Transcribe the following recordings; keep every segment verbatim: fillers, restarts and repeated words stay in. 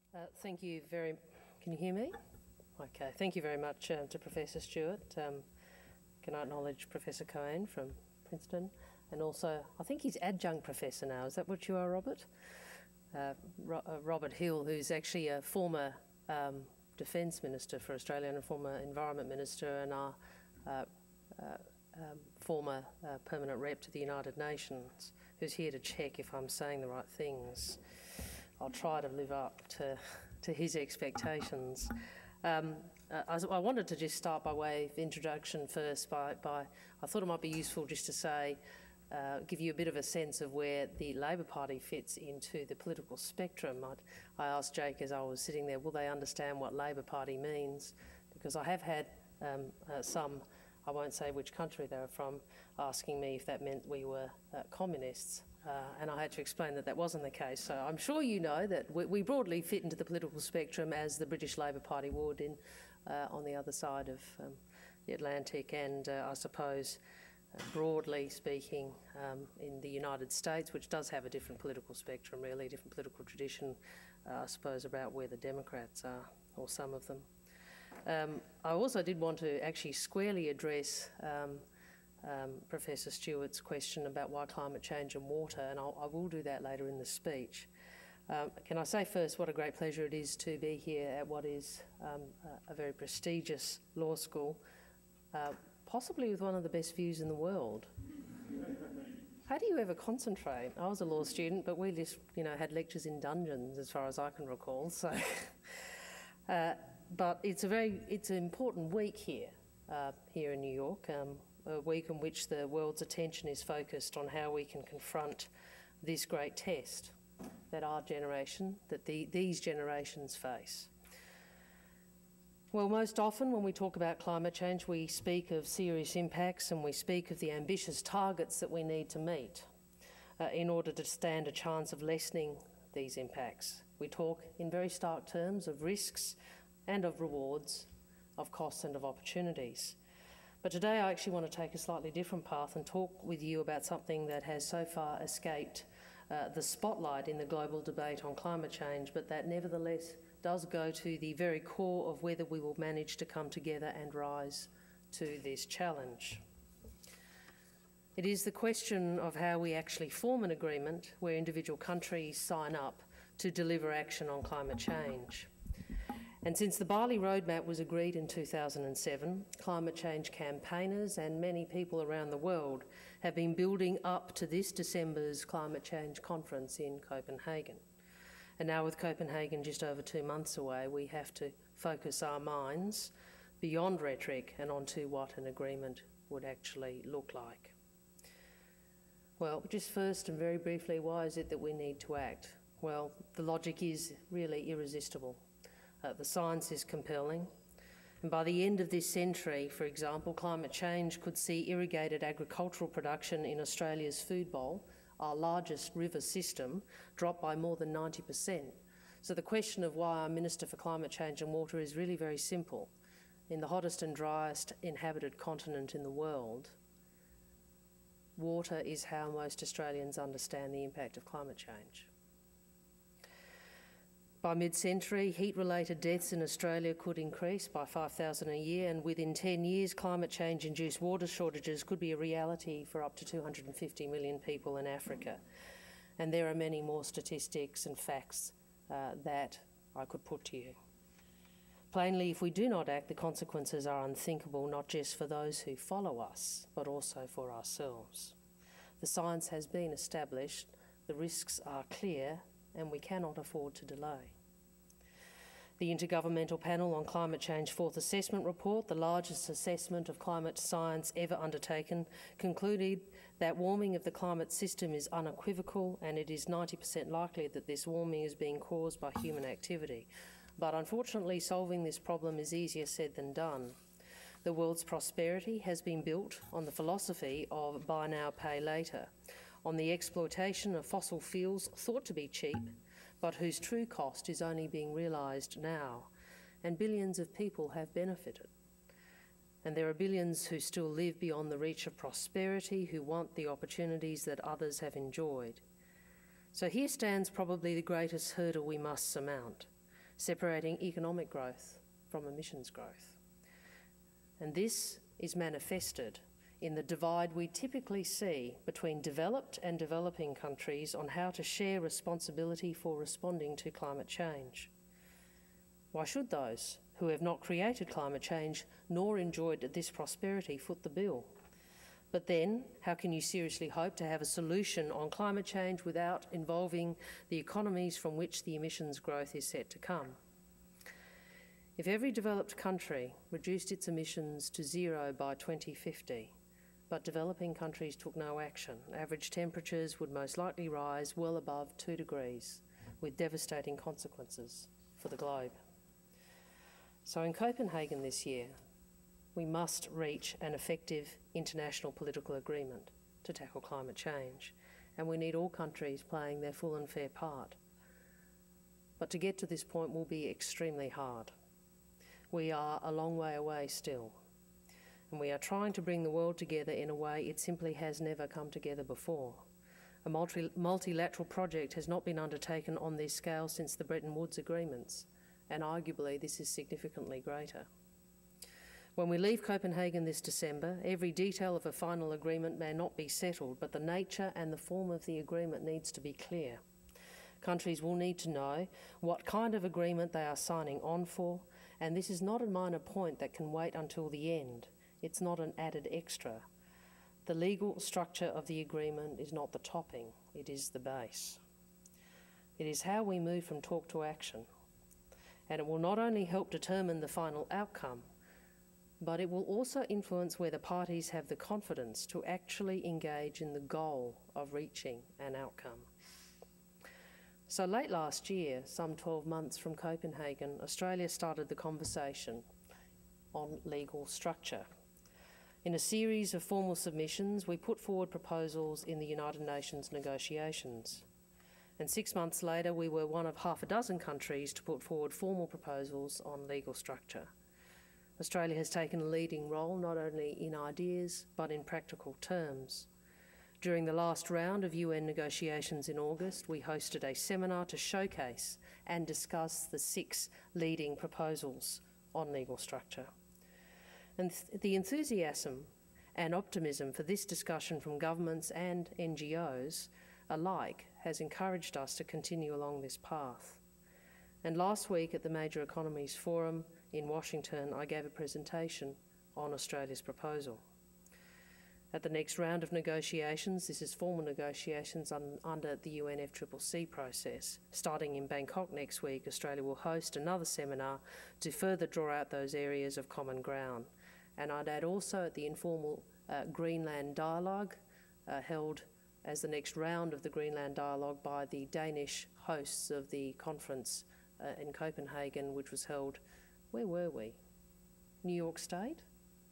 Uh, thank you very... Can you hear me? Okay, thank you very much um, to Professor Stewart. Um, can I acknowledge Professor Cohen from Princeton, and also, I think he's adjunct professor now. Is that what you are, Robert? Uh, Ro uh, Robert Hill, who's actually a former um, Defence Minister for Australia and a former Environment Minister, and our uh, uh, um, former uh, permanent rep to the United Nations, who's here to check if I'm saying the right things. I'll try to live up to, to his expectations. Um, uh, I, I wanted to just start by way of introduction first by, by I thought it might be useful just to say, uh, give you a bit of a sense of where the Labor Party fits into the political spectrum. I'd, I asked Jake as I was sitting there, will they understand what Labor Party means? Because I have had um, uh, some, I won't say which country they were from, asking me if that meant we were uh, communists. Uh, and I had to explain that that wasn't the case. So I'm sure you know that we, we broadly fit into the political spectrum as the British Labor Party would in, uh, on the other side of um, the Atlantic, and uh, I suppose uh, broadly speaking um, in the United States, which does have a different political spectrum really, a different political tradition, uh, I suppose, about where the Democrats are, or some of them. Um, I also did want to actually squarely address um, Um, Professor Stewart's question about why climate change and water, and I'll, I will do that later in the speech. Um, can I say first what a great pleasure it is to be here at what is um, a, a very prestigious law school, uh, possibly with one of the best views in the world. How do you ever concentrate? I was a law student, but we just, you know, had lectures in dungeons as far as I can recall. So, uh, but it's a very, it's an important week here, uh, here in New York. Um, a week in which the world's attention is focused on how we can confront this great test that our generation, that the, these generations face. Well, most often when we talk about climate change, we speak of serious impacts and we speak of the ambitious targets that we need to meet uh, in order to stand a chance of lessening these impacts. We talk in very stark terms of risks and of rewards, of costs and of opportunities. But today I actually want to take a slightly different path and talk with you about something that has so far escaped uh, the spotlight in the global debate on climate change, but that nevertheless does go to the very core of whether we will manage to come together and rise to this challenge. It is the question of how we actually form an agreement where individual countries sign up to deliver action on climate change. And since the Bali Roadmap was agreed in two thousand seven, climate change campaigners and many people around the world have been building up to this December's climate change conference in Copenhagen. And now with Copenhagen just over two months away, we have to focus our minds beyond rhetoric and onto what an agreement would actually look like. Well, just first and very briefly, why is it that we need to act? Well, the logic is really irresistible. Uh, the science is compelling, and by the end of this century, for example, climate change could see irrigated agricultural production in Australia's food bowl, our largest river system, drop by more than ninety percent. So the question of why I'm Minister for Climate Change and Water is really very simple. In the hottest and driest inhabited continent in the world, water is how most Australians understand the impact of climate change. By mid-century, heat-related deaths in Australia could increase by five thousand a year, and within ten years, climate change-induced water shortages could be a reality for up to two hundred fifty million people in Africa. And there are many more statistics and facts uh, that I could put to you. Plainly, if we do not act, the consequences are unthinkable, not just for those who follow us, but also for ourselves. The science has been established, the risks are clear, and we cannot afford to delay. The Intergovernmental Panel on Climate Change Fourth Assessment Report, the largest assessment of climate science ever undertaken, concluded that warming of the climate system is unequivocal, and it is ninety percent likely that this warming is being caused by human activity. But unfortunately, solving this problem is easier said than done. The world's prosperity has been built on the philosophy of buy now, pay later, on the exploitation of fossil fuels thought to be cheap, but whose true cost is only being realised now, and billions of people have benefited. And there are billions who still live beyond the reach of prosperity, who want the opportunities that others have enjoyed. So here stands probably the greatest hurdle we must surmount. separating economic growth from emissions growth. And this is manifested in the divide we typically see between developed and developing countries on how to share responsibility for responding to climate change. Why should those who have not created climate change nor enjoyed this prosperity foot the bill? But then, how can you seriously hope to have a solution on climate change without involving the economies from which the emissions growth is set to come? If every developed country reduced its emissions to zero by twenty fifty, but developing countries took no action, average temperatures would most likely rise well above two degrees, with devastating consequences for the globe. So in Copenhagen this year, we must reach an effective international political agreement to tackle climate change, and we need all countries playing their full and fair part. But to get to this point will be extremely hard. We are a long way away still, and we are trying to bring the world together in a way it simply has never come together before. A multi multilateral project has not been undertaken on this scale since the Bretton Woods agreements, and arguably this is significantly greater. When we leave Copenhagen this December, every detail of a final agreement may not be settled, but the nature and the form of the agreement needs to be clear. Countries will need to know what kind of agreement they are signing on for, and this is not a minor point that can wait until the end. It's not an added extra. The legal structure of the agreement is not the topping, it is the base. It is how we move from talk to action, and it will not only help determine the final outcome, but it will also influence whether parties have the confidence to actually engage in the goal of reaching an outcome. So late last year, some twelve months from Copenhagen, Australia started the conversation on legal structure. In a series of formal submissions, we put forward proposals in the United Nations negotiations. And six months later, we were one of half a dozen countries to put forward formal proposals on legal structure. Australia has taken a leading role not only in ideas but in practical terms. During the last round of U N negotiations in August, we hosted a seminar to showcase and discuss the six leading proposals on legal structure. And th- the enthusiasm and optimism for this discussion from governments and N G Os alike has encouraged us to continue along this path. And last week at the Major Economies Forum in Washington, I gave a presentation on Australia's proposal. At the next round of negotiations, this is formal negotiations un under the U N F C C C process. Starting in Bangkok next week, Australia will host another seminar to further draw out those areas of common ground. And I'd add also at the informal uh, Greenland Dialogue, uh, held as the next round of the Greenland Dialogue by the Danish hosts of the conference uh, in Copenhagen, which was held, where were we? New York State?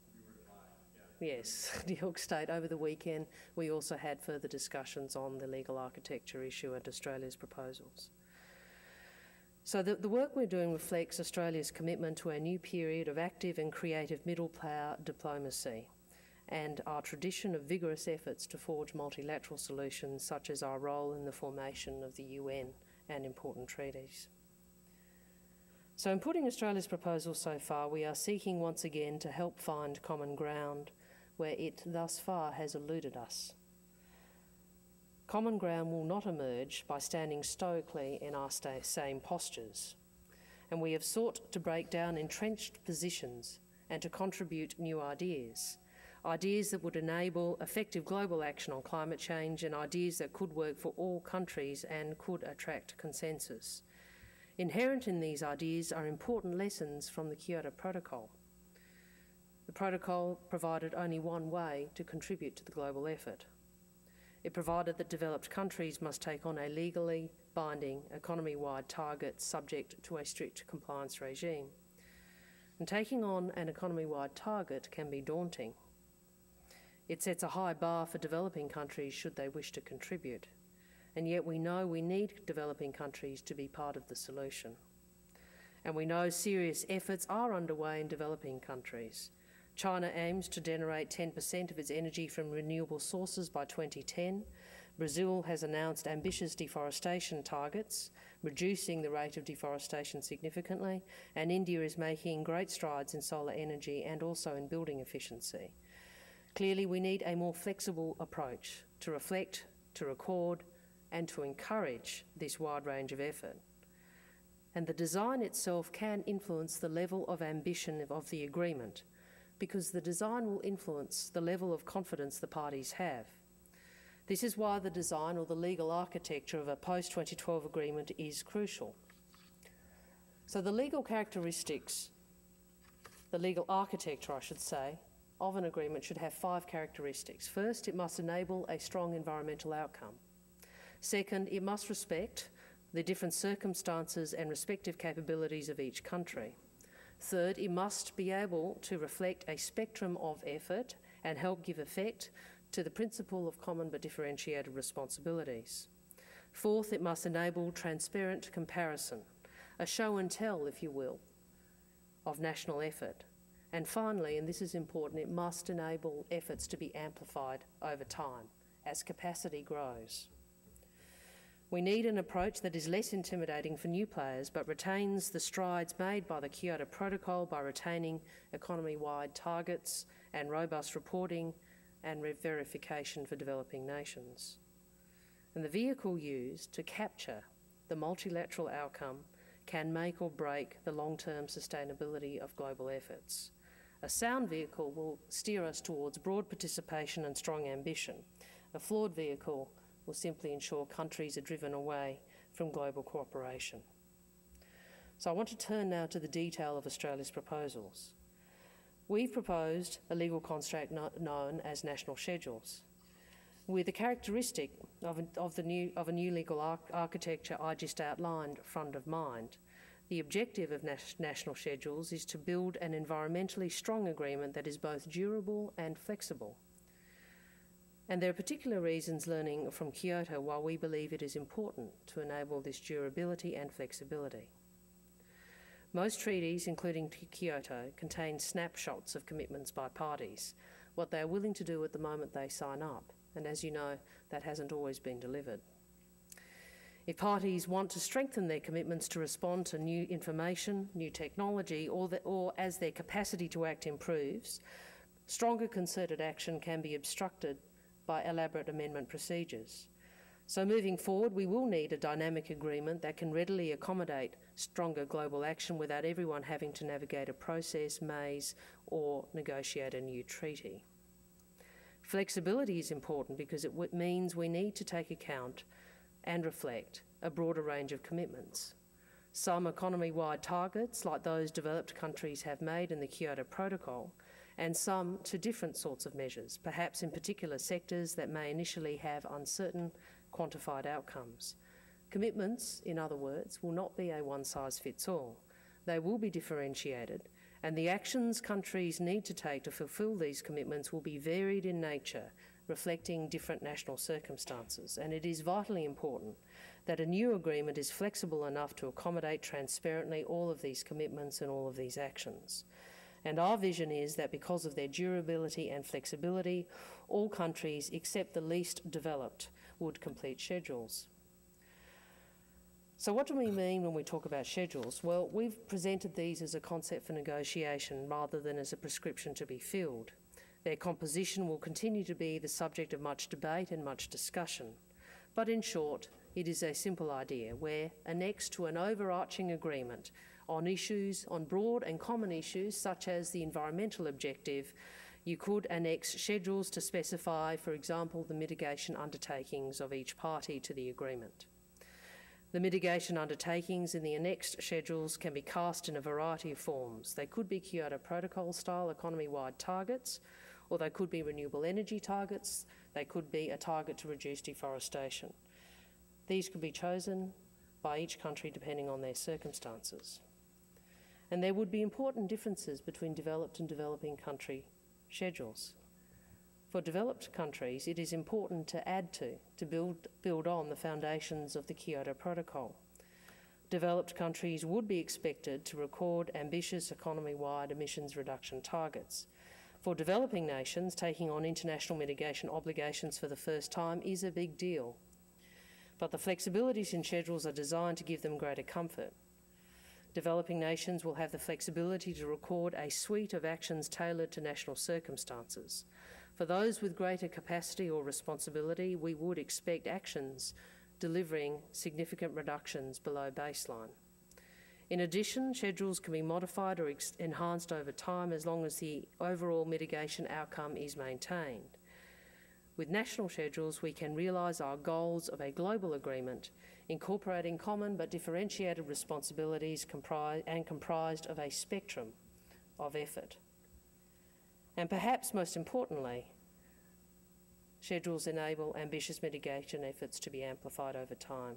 Yes, New York State. Over the weekend, we also had further discussions on the legal architecture issue and Australia's proposals. So the, the work we're doing reflects Australia's commitment to a new period of active and creative middle power diplomacy and our tradition of vigorous efforts to forge multilateral solutions, such as our role in the formation of the U N and important treaties. So in putting Australia's proposal so far, we are seeking once again to help find common ground where it thus far has eluded us. Common ground will not emerge by standing stoically in our same postures, and we have sought to break down entrenched positions and to contribute new ideas, ideas that would enable effective global action on climate change and ideas that could work for all countries and could attract consensus. Inherent in these ideas are important lessons from the Kyoto Protocol. The protocol provided only one way to contribute to the global effort. It provided that developed countries must take on a legally binding economy-wide target subject to a strict compliance regime. And taking on an economy-wide target can be daunting. It sets a high bar for developing countries should they wish to contribute. And yet we know we need developing countries to be part of the solution. And we know serious efforts are underway in developing countries. China aims to generate ten percent of its energy from renewable sources by twenty ten, Brazil has announced ambitious deforestation targets, reducing the rate of deforestation significantly, and India is making great strides in solar energy and also in building efficiency. Clearly, we need a more flexible approach to reflect, to record, and to encourage this wide range of effort. And the design itself can influence the level of ambition of the agreement, because the design will influence the level of confidence the parties have. This is why the design or the legal architecture of a post twenty twelve agreement is crucial. So the legal characteristics, the legal architecture, I should say, of an agreement should have five characteristics. First, it must enable a strong environmental outcome. Second, it must respect the different circumstances and respective capabilities of each country. Third, it must be able to reflect a spectrum of effort and help give effect to the principle of common but differentiated responsibilities. Fourth, it must enable transparent comparison, a show and tell, if you will, of national effort. And finally, and this is important, it must enable efforts to be amplified over time as capacity grows. We need an approach that is less intimidating for new players but retains the strides made by the Kyoto Protocol by retaining economy-wide targets and robust reporting and verification for developing nations. And the vehicle used to capture the multilateral outcome can make or break the long-term sustainability of global efforts. A sound vehicle will steer us towards broad participation and strong ambition. A flawed vehicle will simply ensure countries are driven away from global cooperation. So I want to turn now to the detail of Australia's proposals. We've proposed a legal construct no known as national schedules, with the characteristic of a, of the new, of a new legal arch architecture I just outlined front of mind. The objective of nas national schedules is to build an environmentally strong agreement that is both durable and flexible. And there are particular reasons learning from Kyoto why we believe it is important to enable this durability and flexibility. Most treaties, including Kyoto, contain snapshots of commitments by parties, what they are willing to do at the moment they sign up, and as you know, that hasn't always been delivered. If parties want to strengthen their commitments to respond to new information, new technology, or, the, or as their capacity to act improves, stronger concerted action can be obstructed by elaborate amendment procedures. So moving forward, we will need a dynamic agreement that can readily accommodate stronger global action without everyone having to navigate a process, maze, or negotiate a new treaty. Flexibility is important because it means we need to take account and reflect a broader range of commitments. Some economy-wide targets, like those developed countries have made in the Kyoto Protocol, and some to different sorts of measures, perhaps in particular sectors that may initially have uncertain quantified outcomes. Commitments, in other words, will not be a one-size-fits-all. They will be differentiated, and the actions countries need to take to fulfil these commitments will be varied in nature, reflecting different national circumstances. And it is vitally important that a new agreement is flexible enough to accommodate transparently all of these commitments and all of these actions. And our vision is that because of their durability and flexibility, all countries except the least developed would complete schedules. So what do we mean when we talk about schedules? Well, we've presented these as a concept for negotiation rather than as a prescription to be filled. Their composition will continue to be the subject of much debate and much discussion. But in short, it is a simple idea where, annexed to an overarching agreement on issues, on broad and common issues such as the environmental objective, you could annex schedules to specify, for example, the mitigation undertakings of each party to the agreement. The mitigation undertakings in the annexed schedules can be cast in a variety of forms. They could be Kyoto Protocol-style economy-wide targets, or they could be renewable energy targets. They could be a target to reduce deforestation. These could be chosen by each country depending on their circumstances. And there would be important differences between developed and developing country schedules. For developed countries, it is important to add to, to build, build on the foundations of the Kyoto Protocol. Developed countries would be expected to record ambitious economy-wide emissions reduction targets. For developing nations, taking on international mitigation obligations for the first time is a big deal. But the flexibilities in schedules are designed to give them greater comfort. Developing nations will have the flexibility to record a suite of actions tailored to national circumstances. For those with greater capacity or responsibility, we would expect actions delivering significant reductions below baseline. In addition, schedules can be modified or enhanced over time as long as the overall mitigation outcome is maintained. With national schedules, we can realise our goals of a global agreement, incorporating common but differentiated responsibilities compri- and comprised of a spectrum of effort. And perhaps most importantly, schedules enable ambitious mitigation efforts to be amplified over time.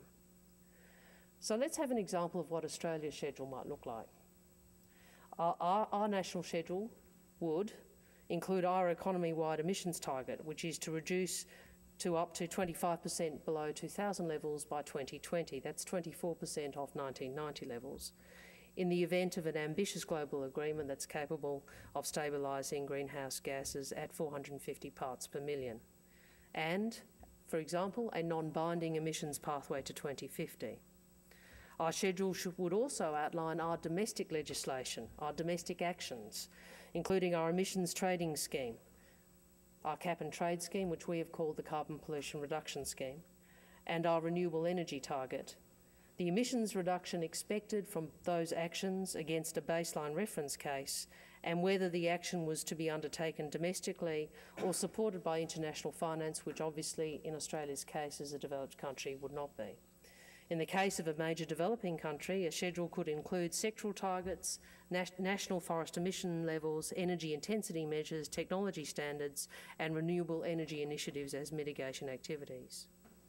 So let's have an example of what Australia's schedule might look like. Our, our, our national schedule would include our economy-wide emissions target, which is to reduce to up to twenty-five percent below two thousand levels by twenty twenty. That's twenty-four percent off nineteen ninety levels, in the event of an ambitious global agreement that's capable of stabilising greenhouse gases at four hundred fifty parts per million. And, for example, a non-binding emissions pathway to twenty fifty. Our schedule should, would also outline our domestic legislation, our domestic actions, including our emissions trading scheme, our cap and trade scheme, which we have called the Carbon Pollution Reduction Scheme, and our renewable energy target, the emissions reduction expected from those actions against a baseline reference case, and whether the action was to be undertaken domestically or supported by international finance, which obviously in Australia's case as a developed country would not be. In the case of a major developing country, a schedule could include sectoral targets, nas national forest emission levels, energy intensity measures, technology standards, and renewable energy initiatives as mitigation activities.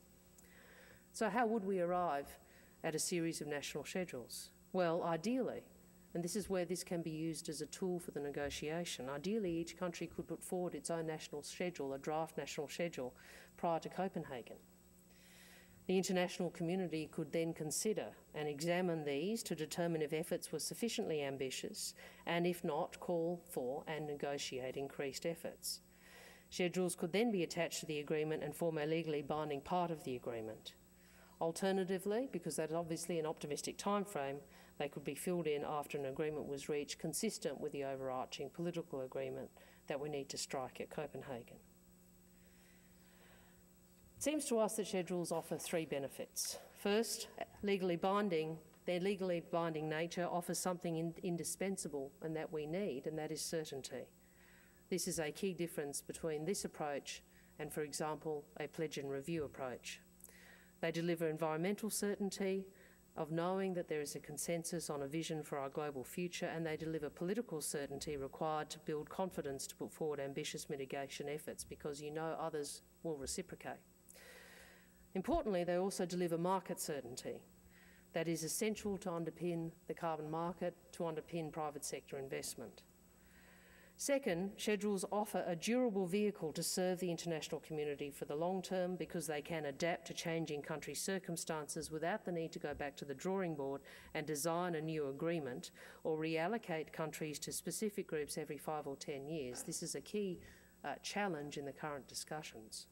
So how would we arrive at a series of national schedules? Well, ideally, and this is where this can be used as a tool for the negotiation, ideally each country could put forward its own national schedule, a draft national schedule, prior to Copenhagen. The international community could then consider and examine these to determine if efforts were sufficiently ambitious, and if not, call for and negotiate increased efforts. Schedules could then be attached to the agreement and form a legally binding part of the agreement. Alternatively, because that's obviously an optimistic timeframe, they could be filled in after an agreement was reached consistent with the overarching political agreement that we need to strike at Copenhagen. It seems to us that schedules offer three benefits. First, legally binding, their legally binding nature offers something in, indispensable and that we need, and that is certainty. This is a key difference between this approach and, for example, a pledge and review approach. They deliver environmental certainty of knowing that there is a consensus on a vision for our global future, and they deliver political certainty required to build confidence to put forward ambitious mitigation efforts, because you know others will reciprocate. Importantly, they also deliver market certainty that is essential to underpin the carbon market, to underpin private sector investment. Second, schedules offer a durable vehicle to serve the international community for the long term, because they can adapt to changing country circumstances without the need to go back to the drawing board and design a new agreement or reallocate countries to specific groups every five or ten years. This is a key uh, challenge in the current discussions.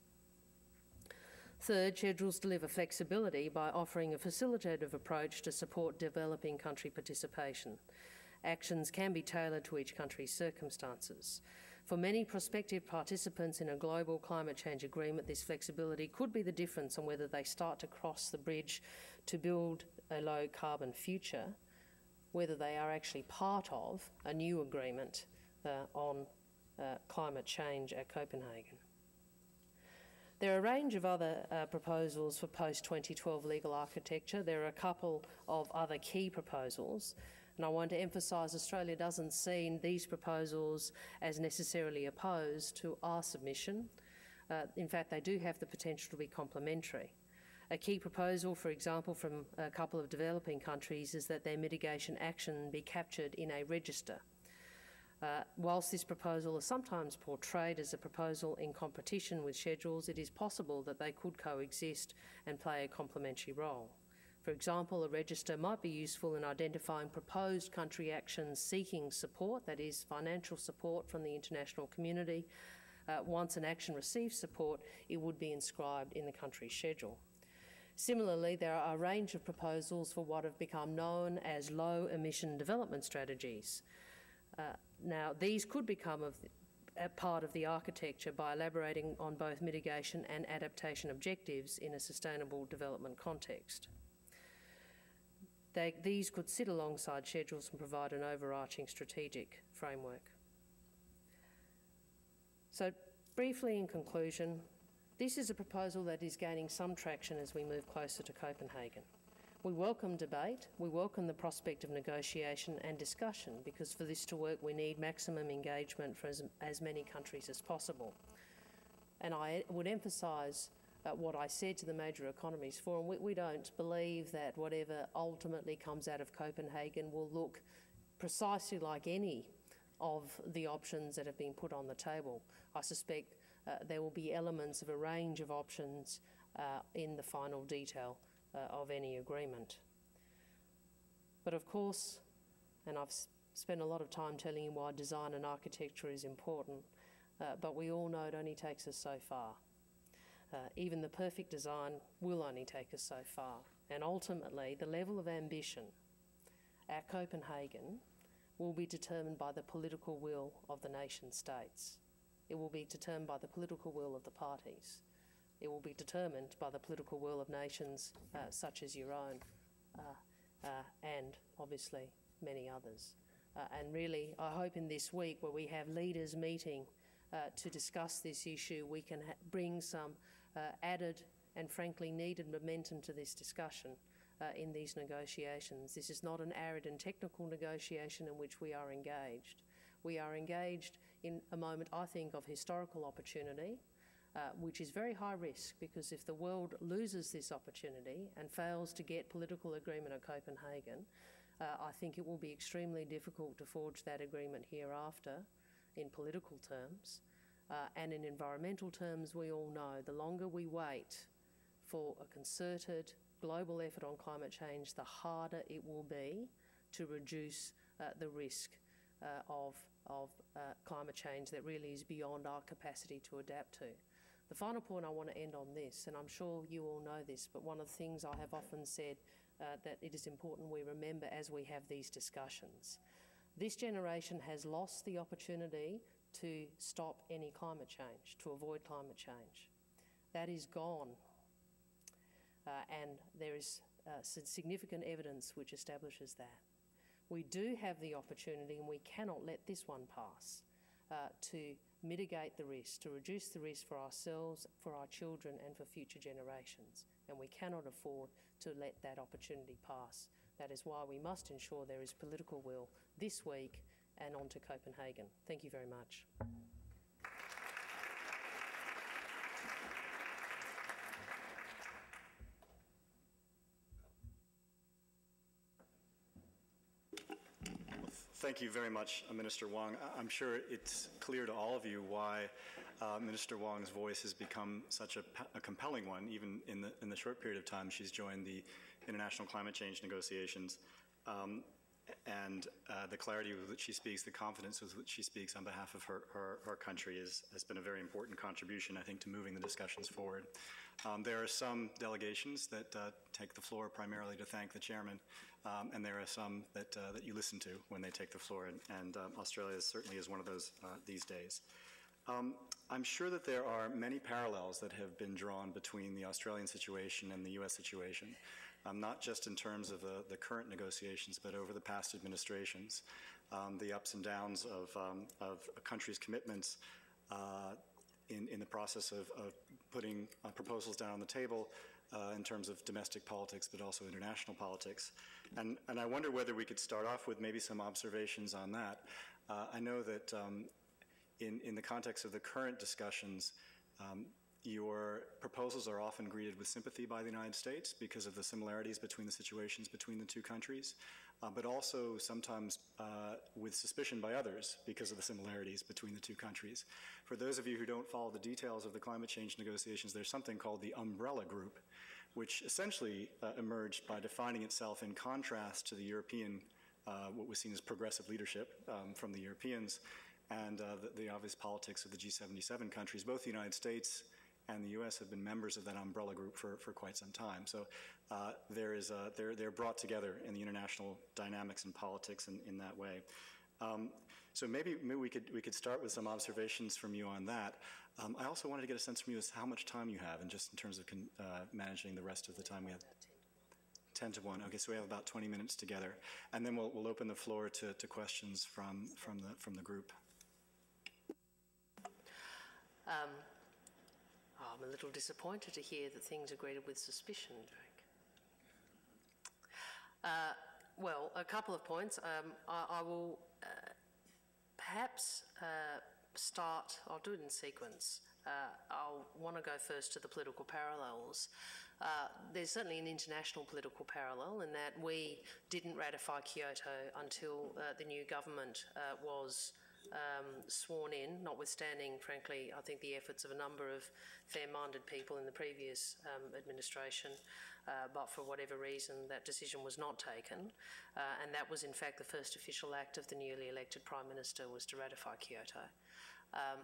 Third, schedules deliver flexibility by offering a facilitative approach to support developing country participation. Actions can be tailored to each country's circumstances. For many prospective participants in a global climate change agreement, this flexibility could be the difference on whether they start to cross the bridge to build a low carbon future, whether they are actually part of a new agreement uh, on uh, climate change at Copenhagen. There are a range of other uh, proposals for post twenty twelve legal architecture. There are a couple of other key proposals, and I want to emphasise Australia doesn't see these proposals as necessarily opposed to our submission. Uh, in fact, they do have the potential to be complementary. A key proposal, for example, from a couple of developing countries is that their mitigation action be captured in a register. Uh, whilst this proposal is sometimes portrayed as a proposal in competition with schedules, it is possible that they could coexist and play a complementary role. For example, a register might be useful in identifying proposed country actions seeking support, that is, financial support from the international community. Uh, once an action receives support, it would be inscribed in the country schedule. Similarly, there are a range of proposals for what have become known as low-emission development strategies. Uh, now, these could become of a part of the architecture by elaborating on both mitigation and adaptation objectives in a sustainable development context. They, these could sit alongside schedules and provide an overarching strategic framework. So, briefly in conclusion, this is a proposal that is gaining some traction as we move closer to Copenhagen. We welcome debate, we welcome the prospect of negotiation and discussion, because for this to work we need maximum engagement from as, as many countries as possible. And I would emphasise uh, what I said to the Major Economies Forum. We, we don't believe that whatever ultimately comes out of Copenhagen will look precisely like any of the options that have been put on the table. I suspect uh, there will be elements of a range of options uh, in the final detail uh, of any agreement. But of course, and I've spent a lot of time telling you why design and architecture is important, uh, but we all know it only takes us so far. Uh, even the perfect design will only take us so far. And ultimately, the level of ambition at Copenhagen will be determined by the political will of the nation states. It will be determined by the political will of the parties. It will be determined by the political will of nations uh, such as your own uh, uh, and obviously many others. Uh, and really, I hope in this week where we have leaders meeting uh, to discuss this issue, we can ha bring some uh, added and frankly needed momentum to this discussion Uh, in these negotiations. This is not an arid and technical negotiation in which we are engaged. We are engaged in a moment, I think, of historical opportunity, uh, which is very high risk, because if the world loses this opportunity and fails to get political agreement at Copenhagen, uh, I think it will be extremely difficult to forge that agreement hereafter in political terms. Uh, and in environmental terms, we all know the longer we wait for a concerted global effort on climate change, the harder it will be to reduce uh, the risk uh, of, of uh, climate change that really is beyond our capacity to adapt to. The final point I want to end on this, and I'm sure you all know this, but one of the things I have often said uh, that it is important we remember as we have these discussions. This generation has lost the opportunity to stop any climate change, to avoid climate change. That is gone. Uh, and there is uh, significant evidence which establishes that. We do have the opportunity, and we cannot let this one pass, uh, to mitigate the risk, to reduce the risk for ourselves, for our children and for future generations. And we cannot afford to let that opportunity pass. That is why we must ensure there is political will this week and on to Copenhagen. Thank you very much. Thank you very much, uh, Minister Wong. I'm sure it's clear to all of you why uh, Minister Wong's voice has become such a, a compelling one, even in the, in the short period of time she's joined the international climate change negotiations. Um, and uh, the clarity with which she speaks, the confidence with which she speaks on behalf of her, her, her country is, has been a very important contribution, I think, to moving the discussions forward. Um, there are some delegations that uh, take the floor primarily to thank the chairman, um, and there are some that, uh, that you listen to when they take the floor, and, and um, Australia is, certainly is one of those uh, these days. Um, I'm sure that there are many parallels that have been drawn between the Australian situation and the U S situation, um, not just in terms of the, the current negotiations, but over the past administrations. Um, the ups and downs of, um, of a country's commitments uh, in, in the process of, of putting uh, proposals down on the table uh, in terms of domestic politics, but also international politics. And, and I wonder whether we could start off with maybe some observations on that. Uh, I know that um, In, in the context of the current discussions, um, your proposals are often greeted with sympathy by the United States because of the similarities between the situations between the two countries, uh, but also sometimes uh, with suspicion by others because of the similarities between the two countries. For those of you who don't follow the details of the climate change negotiations, there's something called the umbrella group, which essentially uh, emerged by defining itself in contrast to the European, uh, what was seen as progressive leadership um, from the Europeans, and uh, the, the obvious politics of the G seventy-seven countries. Both the United States and the U S have been members of that umbrella group for, for quite some time. So uh, there is a, they're, they're brought together in the international dynamics and politics in, in that way. Um, so maybe, maybe we could we could start with some observations from you on that. Um, I also wanted to get a sense from you as how much time you have, and just in terms of con, uh, managing the rest of the time we have. ten to one. Okay, so we have about twenty minutes together, and then we'll we'll open the floor to, to questions from from the from the group. Um, oh, I'm a little disappointed to hear that things are greeted with suspicion, Drake. Uh, well, a couple of points. Um, I, I will uh, perhaps uh, start, I'll do it in sequence. Uh, I'll want to go first to the political parallels. Uh, there's certainly an international political parallel in that we didn't ratify Kyoto until uh, the new government uh, was Um, sworn in, notwithstanding, frankly, I think the efforts of a number of fair-minded people in the previous um, administration, uh, but for whatever reason that decision was not taken, uh, and that was in fact the first official act of the newly elected Prime Minister, was to ratify Kyoto. Um,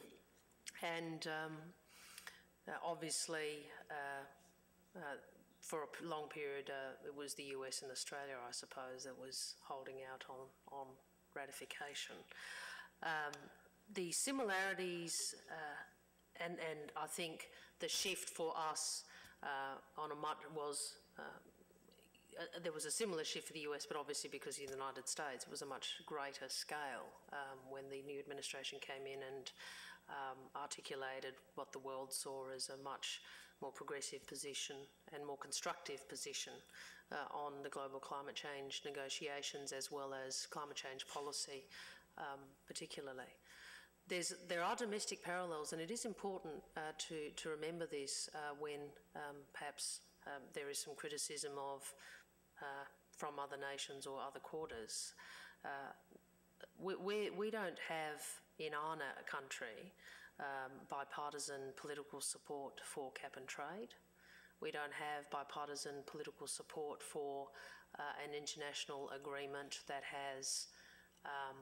and um, uh, obviously, uh, uh, for a long period, uh, it was the U S and Australia, I suppose, that was holding out on, on ratification. Um, the similarities uh, and, and I think the shift for us uh, on a much was uh, uh, there was a similar shift for the U S, but obviously because of the United States it was a much greater scale um, when the new administration came in and um, articulated what the world saw as a much more progressive position and more constructive position uh, on the global climate change negotiations as well as climate change policy um, particularly. There's, there are domestic parallels, and it is important uh, to, to remember this uh, when um, perhaps um, there is some criticism of uh, from other nations or other quarters. Uh, we, we, we don't have in our country um, bipartisan political support for cap and trade. We don't have bipartisan political support for uh, an international agreement that has um,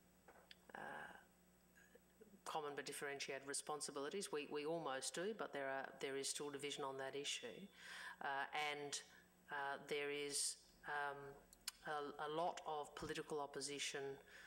uh, common but differentiated responsibilities. We, we almost do, but there are there is still division on that issue, uh, and uh, there is um, a, a lot of political opposition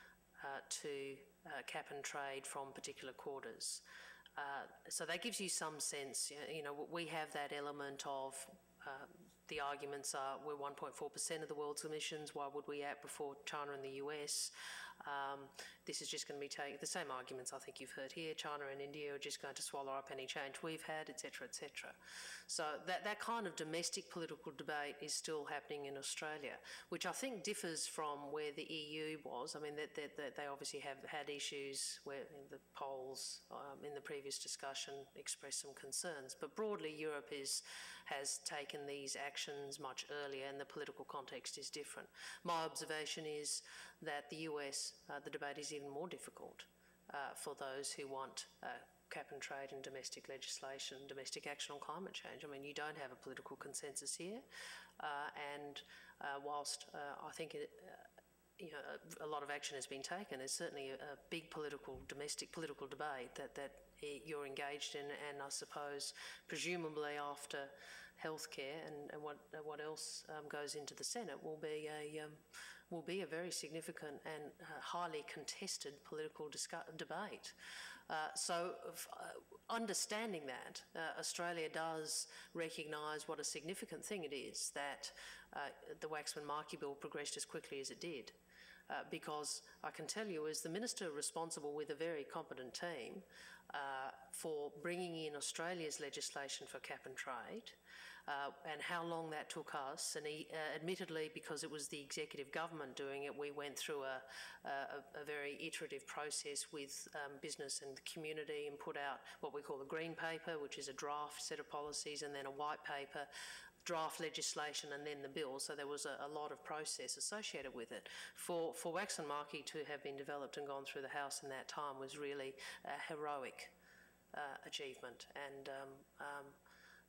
uh, to uh, cap and trade from particular quarters. Uh, so that gives you some sense. You know, we have that element of uh, the arguments are we're one point four percent of the world's emissions. Why would we act before China and the U S? Um, this is just going to be taking the same arguments I think you've heard here. China and India are just going to swallow up any change we've had, et cetera, et cetera. So that, that kind of domestic political debate is still happening in Australia, which I think differs from where the E U was. I mean, that they, they, they obviously have had issues where the polls um, in the previous discussion expressed some concerns, but broadly Europe is, has taken these actions much earlier and the political context is different. My observation is that the U S, uh, the debate is even more difficult uh, for those who want uh, cap and trade and domestic legislation, domestic action on climate change. I mean, you don't have a political consensus here, uh, and uh, whilst uh, I think it, uh, you know, a, a lot of action has been taken, there's certainly a, a big political, domestic political debate that, that you're engaged in, and I suppose presumably after healthcare and, and what, what else um, goes into the Senate will be a um, will be a very significant and uh, highly contested political debate. Uh, so uh, understanding that, uh, Australia does recognise what a significant thing it is that uh, the Waxman-Markey bill progressed as quickly as it did. Uh, because I can tell you, as the Minister responsible with a very competent team uh, for bringing in Australia's legislation for cap and trade, Uh, and how long that took us, and he, uh, admittedly because it was the executive government doing it, we went through a, a, a very iterative process with um, business and the community and put out what we call a green paper, which is a draft set of policies, and then a white paper, draft legislation, and then the bill. So there was a, a lot of process associated with it. For, for Waxman-Markey to have been developed and gone through the House in that time was really a heroic uh, achievement, and um, um,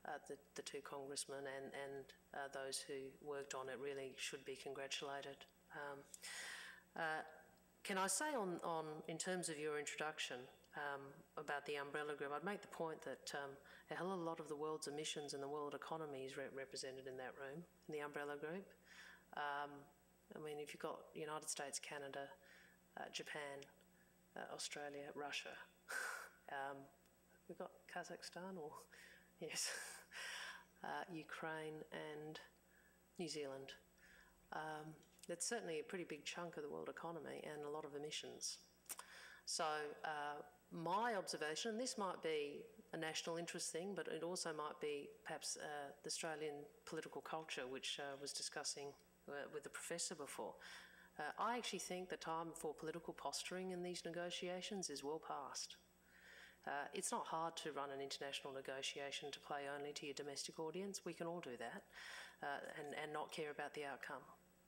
uh, the, the two congressmen and, and uh, those who worked on it really should be congratulated. Um, uh, can I say on, on, in terms of your introduction um, about the umbrella group, I'd make the point that um, a hell of a lot of the world's emissions and the world economy is re represented in that room, in the umbrella group. Um, I mean, if you've got United States, Canada, uh, Japan, uh, Australia, Russia, um, we've got Kazakhstan, or yes, uh, Ukraine and New Zealand. Um, that's certainly a pretty big chunk of the world economy and a lot of emissions. So uh, my observation, and this might be a national interest thing, but it also might be perhaps uh, the Australian political culture, which uh, was discussing uh, with the professor before. Uh, I actually think the time for political posturing in these negotiations is well past. Uh, it's not hard to run an international negotiation to play only to your domestic audience. We can all do that uh, and, and not care about the outcome.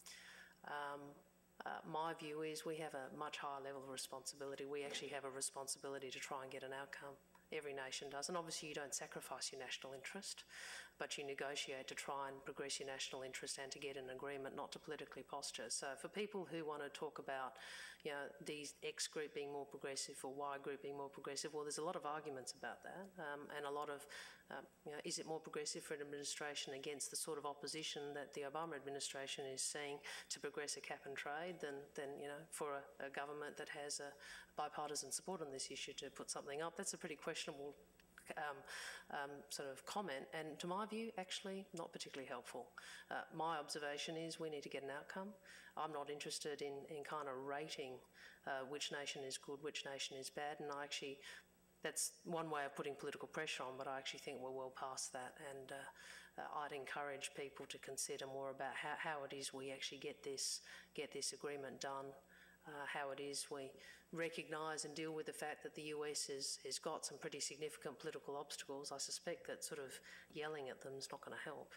Um, uh, my view is we have a much higher level of responsibility. We actually have a responsibility to try and get an outcome. Every nation does, and obviously you don't sacrifice your national interest, but you negotiate to try and progress your national interest and to get an agreement, not to politically posture. So for people who want to talk about, you know, these X group being more progressive or Y group being more progressive, well, there's a lot of arguments about that, um, and a lot of, um, you know, is it more progressive for an administration against the sort of opposition that the Obama administration is seeing to progress a cap and trade than, than you know, for a, a government that has a bipartisan support on this issue to put something up? That's a pretty questionable um, um, sort of comment, and to my view, actually not particularly helpful. Uh, my observation is we need to get an outcome. I'm not interested in, in kind of rating uh, which nation is good, which nation is bad, and I actually, that's one way of putting political pressure on, but I actually think we're well past that, and uh, uh, I'd encourage people to consider more about how, how it is we actually get this, get this agreement done. Uh, how it is we recognise and deal with the fact that the U S has, has got some pretty significant political obstacles. I suspect that sort of yelling at them is not going to help.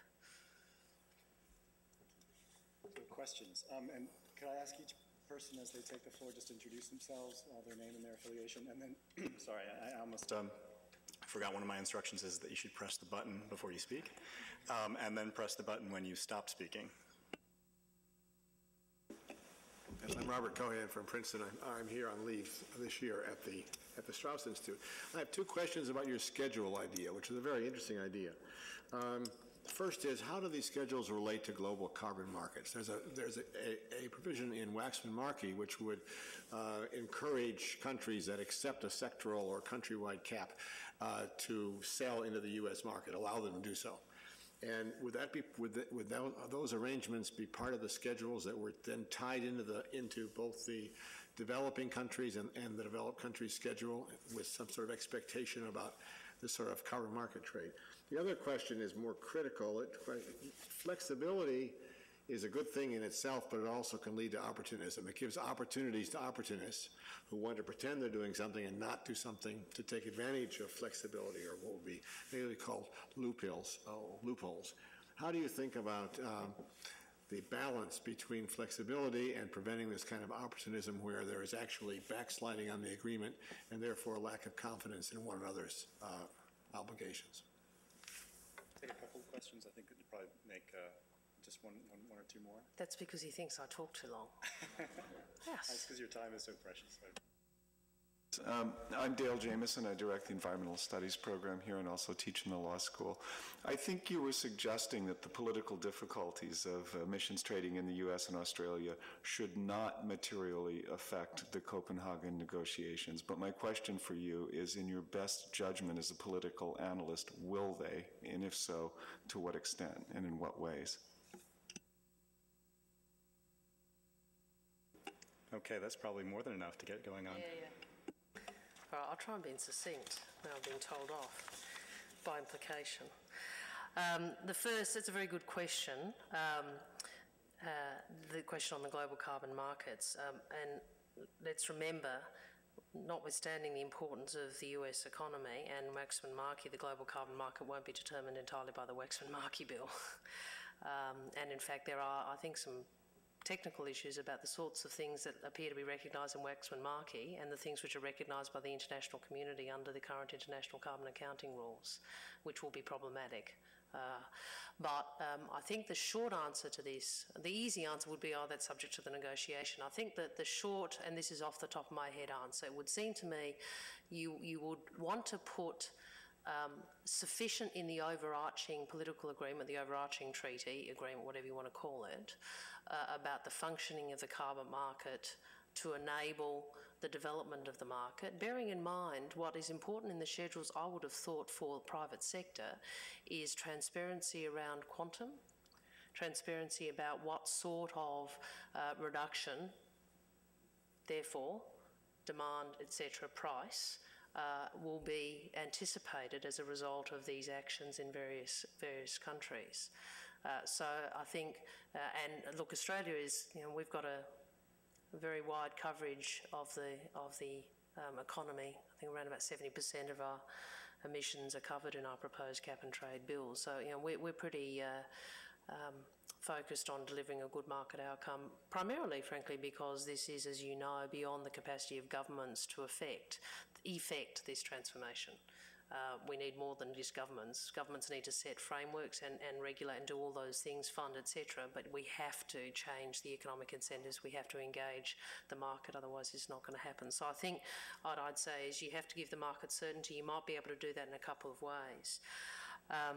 Good questions. Um, and could I ask each person as they take the floor just to introduce themselves, uh, their name and their affiliation, and then, sorry, I, I almost um, forgot one of my instructions is that you should press the button before you speak, um, and then press the button when you stop speaking. Yes, I'm Robert Cohen from Princeton. I'm, I'm here on leave this year at the at the Strauss Institute. I have two questions about your schedule idea, which is a very interesting idea. Um, first is, how do these schedules relate to global carbon markets? There's a there's a, a, a provision in Waxman-Markey which would uh, encourage countries that accept a sectoral or countrywide cap uh, to sell into the U S market, allow them to do so. And would that be would, the, would that, those arrangements be part of the schedules that were then tied into the into both the developing countries and, and the developed countries' schedule with some sort of expectation about this sort of carbon market trade? The other question is more critical. It, flexibility is a good thing in itself, but it also can lead to opportunism. It gives opportunities to opportunists who want to pretend they're doing something and not do something to take advantage of flexibility, or what would be maybe called loopholes. Oh, loopholes. How do you think about um, the balance between flexibility and preventing this kind of opportunism where there is actually backsliding on the agreement and therefore a lack of confidence in one another's uh, obligations? Take a couple of questions. I think it would probably make uh, just one, one, one or two more. That's because he thinks I talk too long. Yes. That's because your time is so precious. Um, I'm Dale Jamieson. I direct the Environmental Studies program here and also teach in the law school. I think you were suggesting that the political difficulties of emissions trading in the U S and Australia should not materially affect the Copenhagen negotiations. But my question for you is, in your best judgment as a political analyst, will they? And if so, to what extent and in what ways? Okay, that's probably more than enough to get going on. Yeah, yeah. All right, I'll try and be succinct. Now I'm being told off by implication. Um, the first, it's a very good question, um, uh, the question on the global carbon markets. Um, and let's remember, notwithstanding the importance of the U S economy and Waxman-Markey, the global carbon market won't be determined entirely by the Waxman-Markey bill. um, and in fact, there are, I think, some technical issues about the sorts of things that appear to be recognised in Waxman Markey and the things which are recognised by the international community under the current international carbon accounting rules, which will be problematic. Uh, but um, I think the short answer to this, the easy answer would be, oh, that's subject to the negotiation. I think that the short, and this is off the top of my head answer, it would seem to me you, you would want to put um, sufficient in the overarching political agreement, the overarching treaty agreement, whatever you want to call it, uh, about the functioning of the carbon market to enable the development of the market, bearing in mind what is important in the schedules, I would have thought, for the private sector, is transparency around quantum, transparency about what sort of uh, reduction, therefore, demand, et cetera, price, uh, will be anticipated as a result of these actions in various, various countries. Uh, so I think, uh, and look, Australia is, you know, we've got a very wide coverage of the of the um, economy. I think around about seventy percent of our emissions are covered in our proposed cap and trade bills. So, you know, we're, we're pretty uh, um, focused on delivering a good market outcome, primarily, frankly, because this is, as you know, beyond the capacity of governments to effect, effect this transformation. Uh, we need more than just governments. Governments need to set frameworks and, and regulate and do all those things, fund, et cetera. But we have to change the economic incentives. We have to engage the market, otherwise it's not going to happen. So I think what I'd say is you have to give the market certainty. You might be able to do that in a couple of ways. Um,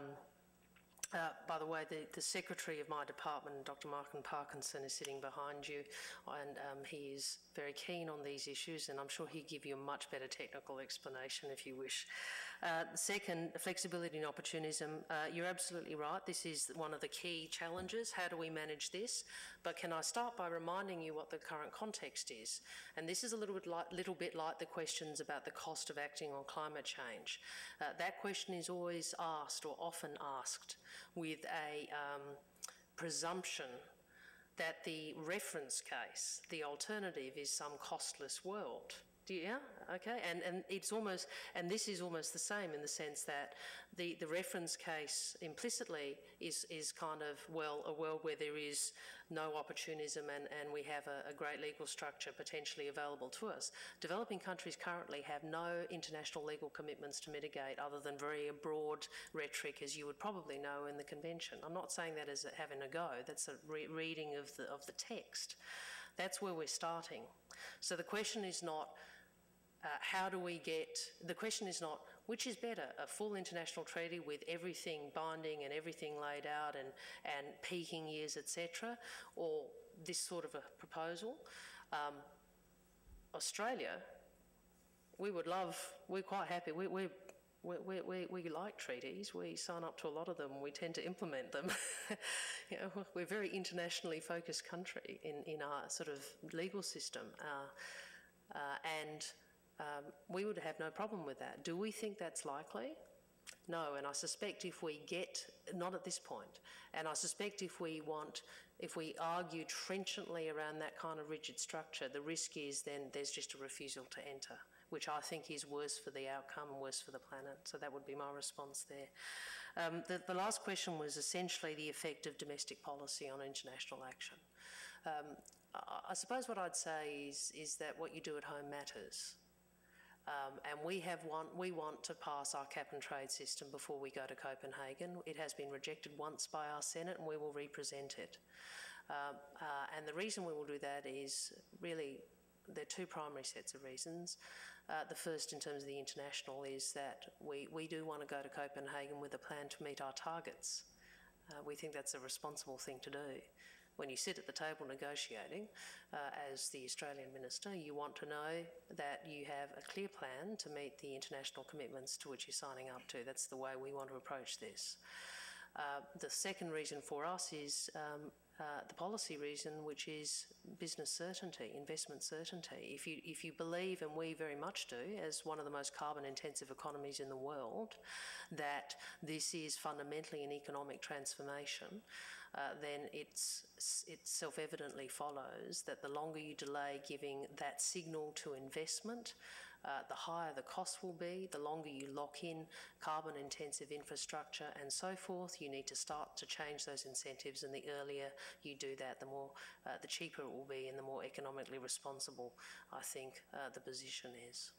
Uh, by the way, the, the secretary of my department, Doctor Martin Parkinson, is sitting behind you, and um, he is very keen on these issues, and I'm sure he'll give you a much better technical explanation if you wish. Uh, second, flexibility and opportunism. Uh, you're absolutely right. This is one of the key challenges. How do we manage this? But can I start by reminding you what the current context is? And this is a little bit like, little bit like the questions about the cost of acting on climate change. Uh, that question is always asked, or often asked, with a um, presumption that the reference case, the alternative, is some costless world. Do you, yeah, okay, and and it's almost, and this is almost the same in the sense that the the reference case implicitly is is kind of, well, a world where there is no opportunism and and we have a, a great legal structure potentially available to us. Developing countries currently have no international legal commitments to mitigate other than very broad rhetoric, as you would probably know in the convention. I'm not saying that as a, having a go. That's a re reading of the of the text. That's where we're starting. So the question is not, Uh, how do we get, the question is not which is better, a full international treaty with everything binding and everything laid out and, and peaking years, et cetera, or this sort of a proposal. Um, Australia, we would love, we're quite happy, we, we, we, we, we, we like treaties, we sign up to a lot of them, we tend to implement them. You know, we're a very internationally focused country in, in our sort of legal system, uh, uh, and Um, we would have no problem with that. Do we think that's likely? No, and I suspect if we get, not at this point, and I suspect if we want, if we argue trenchantly around that kind of rigid structure, the risk is then there's just a refusal to enter, which I think is worse for the outcome and worse for the planet. So that would be my response there. Um, the, the last question was essentially the effect of domestic policy on international action. Um, I, I suppose what I'd say is, is that what you do at home matters. Um, and we have want, we want to pass our cap and trade system before we go to Copenhagen. It has been rejected once by our Senate, and we will represent it. Um, uh, and the reason we will do that is really, there are two primary sets of reasons. Uh, the first, in terms of the international, is that we, we do want to go to Copenhagen with a plan to meet our targets. Uh, we think that's a responsible thing to do. When you sit at the table negotiating, uh, as the Australian minister, you want to know that you have a clear plan to meet the international commitments to which you're signing up to. That's the way we want to approach this. Uh, the second reason for us is um, uh, the policy reason, which is business certainty, investment certainty. If you, if you believe, and we very much do, as one of the most carbon-intensive economies in the world, that this is fundamentally an economic transformation, uh, then it's, it self-evidently follows that the longer you delay giving that signal to investment, Uh, the higher the cost will be, the longer you lock in carbon-intensive infrastructure and so forth. You need to start to change those incentives, and the earlier you do that, the more, uh, the cheaper it will be and the more economically responsible, I think, uh, the position is.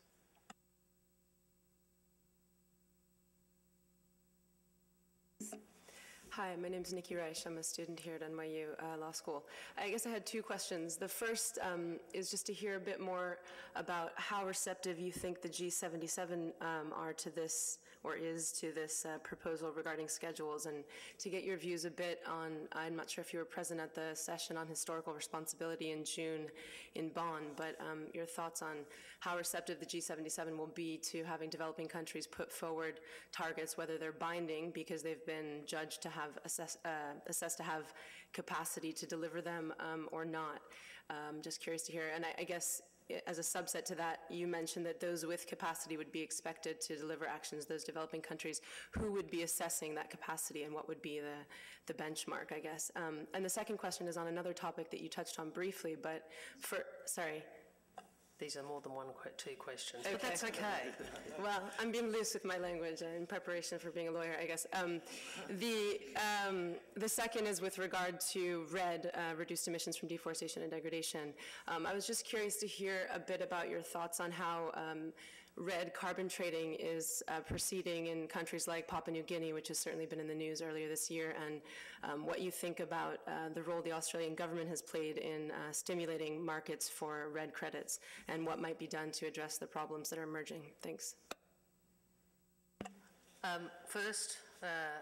Hi, my name is Nikki Reich. I'm a student here at N Y U uh, Law School. I guess I had two questions. The first um, is just to hear a bit more about how receptive you think the G seventy-seven um, are to this, or is to this uh, proposal regarding schedules, and to get your views a bit on, I'm not sure if you were present at the session on historical responsibility in June in Bonn, but um, your thoughts on how receptive the G seventy-seven will be to having developing countries put forward targets, whether they're binding because they've been judged to have assess, uh, assessed to have capacity to deliver them um, or not. Um, just curious to hear. And I, I guess as a subset to that, you mentioned that those with capacity would be expected to deliver actions, those developing countries. Who would be assessing that capacity, and what would be the, the benchmark, I guess? Um, and the second question is on another topic that you touched on briefly, but for, sorry. These are more than one, two questions, okay. But that's okay. Well, I'm being loose with my language in preparation for being a lawyer, I guess. Um, the, um, the second is with regard to RED, uh, reduced emissions from deforestation and degradation. Um, I was just curious to hear a bit about your thoughts on how um, RED carbon trading is uh, proceeding in countries like Papua New Guinea, which has certainly been in the news earlier this year, and um, what you think about uh, the role the Australian government has played in uh, stimulating markets for RED credits, and what might be done to address the problems that are emerging. Thanks. Um, first, uh,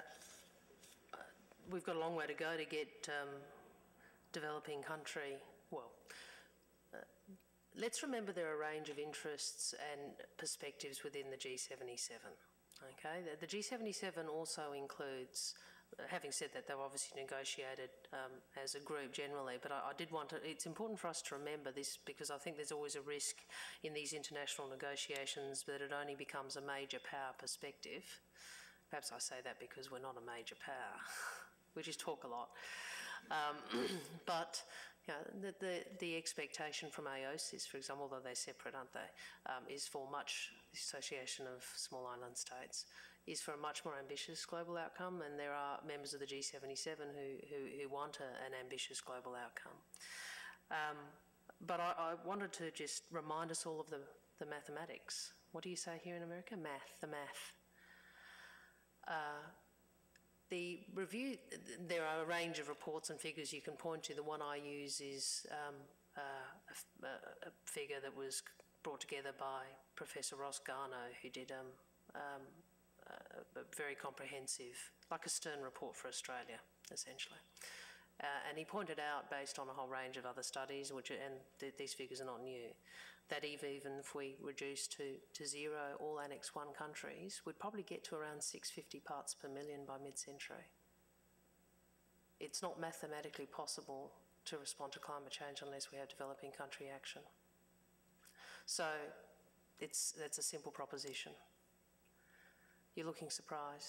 we've got a long way to go to get um, developing country, well, let's remember there are a range of interests and perspectives within the G seventy-seven. Okay, the, the G seventy-seven also includes, having said that, they've obviously negotiated um, as a group generally, but I, I did want to, it's important for us to remember this, because I think there's always a risk in these international negotiations that it only becomes a major power perspective. Perhaps I say that because we're not a major power. We just talk a lot. Um, but you know, the, the, the expectation from A O C I S, for example, although they're separate, aren't they, um, is for much, the Association of Small Island States, is for a much more ambitious global outcome, and there are members of the G seventy-seven who, who, who want a, an ambitious global outcome. Um, but I, I wanted to just remind us all of the, the mathematics. What do you say here in America? Math, the math. Uh, The review, there are a range of reports and figures you can point to. The one I use is um, uh, a, a figure that was brought together by Professor Ross Garno, who did um, um, a, a very comprehensive, like a Stern report for Australia, essentially. Uh, and he pointed out, based on a whole range of other studies, which are, and th these figures are not new, that even, even if we reduce to, to zero all Annex one countries, we'd probably get to around six hundred fifty parts per million by mid-century. It's not mathematically possible to respond to climate change unless we have developing country action. So it's, that's a simple proposition. You're looking surprised.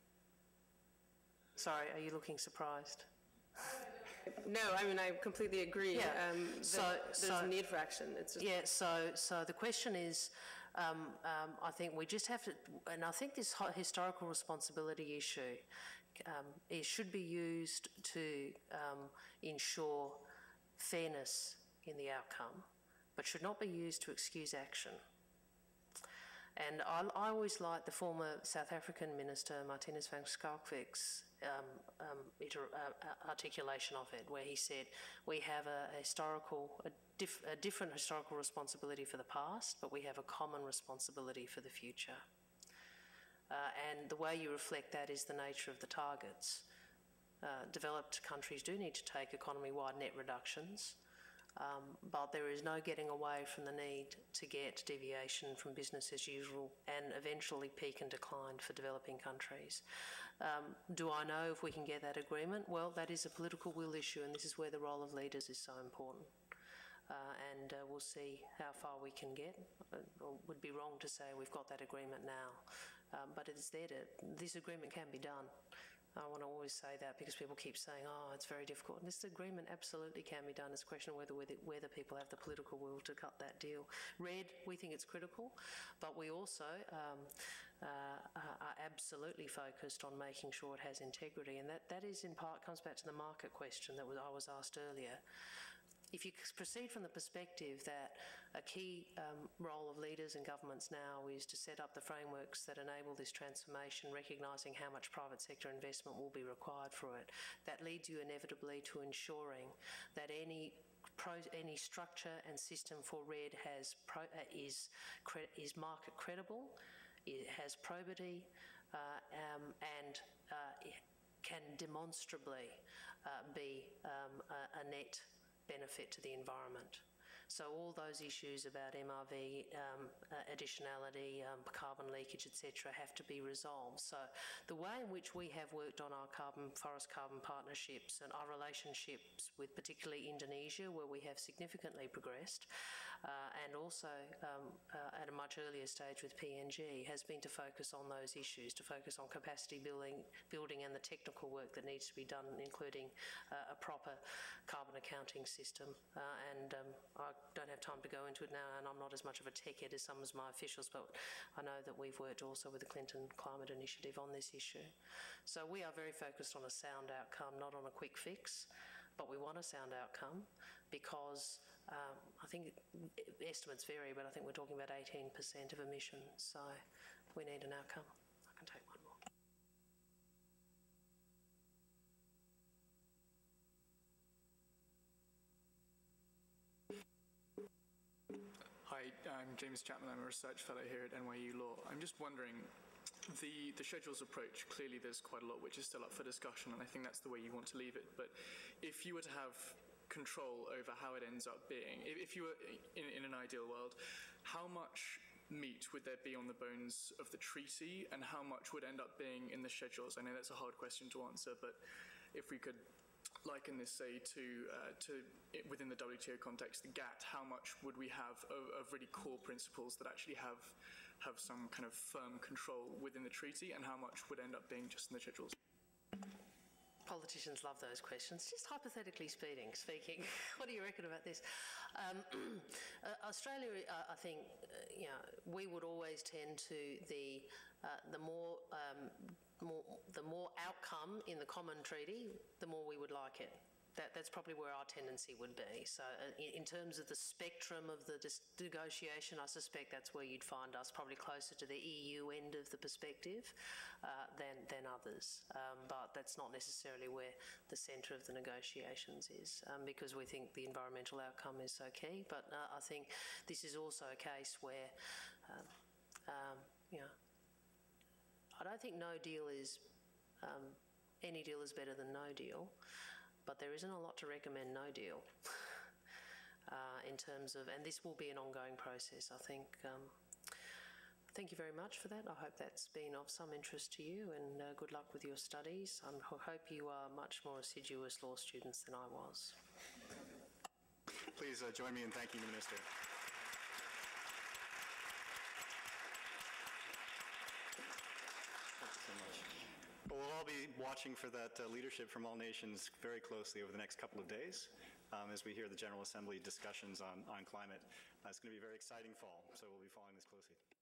Sorry, are you looking surprised? No, I mean, I completely agree. Yeah. Um, so, there's so, a need for action. It's just yeah, so, so the question is, um, um, I think we just have to, and I think this historical responsibility issue, um, it should be used to um, ensure fairness in the outcome, but should not be used to excuse action. And I, I always like the former South African Minister, Martinus van Schalkwijk's um, um, uh, articulation of it, where he said, we have a, a historical, a, diff, a different historical responsibility for the past, but we have a common responsibility for the future. Uh, and the way you reflect that is the nature of the targets. Uh, developed countries do need to take economy-wide net reductions, Um, but there is no getting away from the need to get deviation from business as usual and eventually peak and decline for developing countries. Um, do I know if we can get that agreement? Well, that is a political will issue, and this is where the role of leaders is so important. Uh, and uh, we'll see how far we can get. It would be wrong to say we've got that agreement now, um, but it's there to, this agreement can be done. I want to always say that because people keep saying, oh, it's very difficult. And this agreement absolutely can be done. It's a question of whether, whether, whether people have the political will to cut that deal. Red, we think it's critical, but we also um, uh, are absolutely focused on making sure it has integrity. And that, that is in part, comes back to the market question that was, I was asked earlier. If you proceed from the perspective that a key um, role of leaders and governments now is to set up the frameworks that enable this transformation, recognising how much private sector investment will be required for it, that leads you inevitably to ensuring that any Pro, any structure and system for RED has pro, uh, is cre is market credible, it has probity, uh, um, and uh, can demonstrably uh, be um, a, a net benefit to the environment. So all those issues about M R V, um, uh, additionality, um, carbon leakage, et cetera, have to be resolved. So the way in which we have worked on our carbon, forest carbon partnerships and our relationships with particularly Indonesia, where we have significantly progressed, uh, and also um, uh, at a much earlier stage with P N G, has been to focus on those issues, to focus on capacity building, building and the technical work that needs to be done, including uh, a proper carbon accounting system. Uh, and um, I don't have time to go into it now, and I'm not as much of a tech head as some of my officials, but I know that we've worked also with the Clinton Climate Initiative on this issue. So we are very focused on a sound outcome, not on a quick fix, but we want a sound outcome because um, I think estimates vary, but I think we're talking about eighteen percent of emissions, so we need an outcome. I can take one more. Hi, I'm James Chapman. I'm a research fellow here at N Y U Law. I'm just wondering, the, the schedules approach, clearly there's quite a lot which is still up for discussion, and I think that's the way you want to leave it. But if you were to have control over how it ends up being, if, if you were in, in an ideal world, how much meat would there be on the bones of the treaty, and how much would end up being in the schedules? I know that's a hard question to answer, but if we could liken this, say, to, uh, to it within the W T O context, the G A T, how much would we have of, of really core principles that actually have, have some kind of firm control within the treaty, and how much would end up being just in the schedules? Politicians love those questions. Just hypothetically speaking, speaking, what do you reckon about this? Um, uh, Australia, uh, I think, uh, you know, we would always tend to the uh, the more, um, more the more outcome in the common treaty, the more we would like it. That, that's probably where our tendency would be. So uh, in, in terms of the spectrum of the negotiation, I suspect that's where you'd find us, probably closer to the E U end of the perspective uh, than, than others. Um, but that's not necessarily where the centre of the negotiations is, um, because we think the environmental outcome is so key. But uh, I think this is also a case where, um, um, you know, I don't think no deal is, um, any deal is better than no deal. But there isn't a lot to recommend no deal uh, in terms of, and this will be an ongoing process, I think. Um, thank you very much for that. I hope that's been of some interest to you, and uh, good luck with your studies. I hope you are much more assiduous law students than I was. Please uh, join me in thanking the Minister. Thank you so much. Well, we'll all be watching for that uh, leadership from all nations very closely over the next couple of days um, as we hear the General Assembly discussions on, on climate. Uh, it's going to be a very exciting fall, so we'll be following this closely.